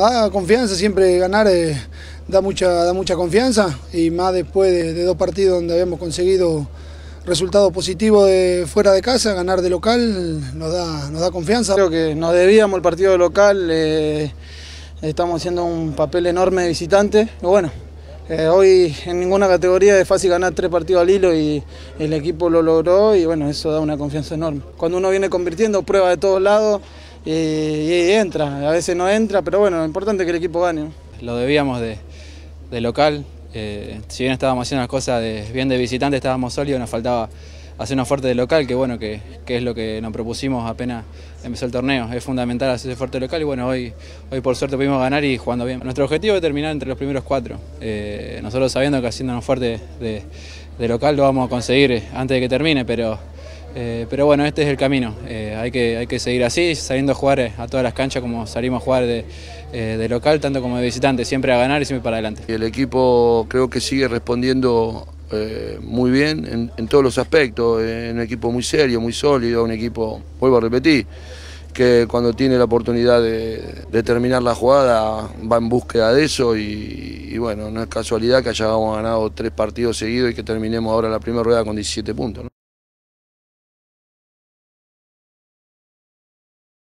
da confianza, siempre ganar da mucha confianza, y más después de 2 partidos donde habíamos conseguido resultados positivos fuera de casa, ganar de local nos da confianza. Creo que nos debíamos el partido de local, estamos haciendo un papel enorme de visitante, y bueno, hoy en ninguna categoría es fácil ganar 3 partidos al hilo y el equipo lo logró, y bueno, eso da una confianza enorme. Cuando uno viene convirtiendo, prueba de todos lados y entra, a veces no entra, pero bueno, lo importante es que el equipo gane, ¿no? Lo debíamos de local, si bien estábamos haciendo las cosas bien de visitante, estábamos sólidos, nos faltaba hacer una fuerte de local, que bueno, que es lo que nos propusimos apenas empezó el torneo. Es fundamental hacerse fuerte de local, y bueno, hoy por suerte pudimos ganar y jugando bien. Nuestro objetivo es terminar entre los primeros 4. Nosotros sabiendo que haciéndonos fuerte de local lo vamos a conseguir antes de que termine, pero bueno, este es el camino. Hay que seguir así, saliendo a jugar a todas las canchas como salimos a jugar de local, tanto como de visitante, siempre a ganar y siempre para adelante. El equipo creo que sigue respondiendo muy bien en todos los aspectos, un equipo muy serio, muy sólido, un equipo, vuelvo a repetir, que cuando tiene la oportunidad de terminar la jugada va en búsqueda de eso, y bueno, no es casualidad que hayamos ganado 3 partidos seguidos y que terminemos ahora la primera rueda con 17 puntos, ¿no?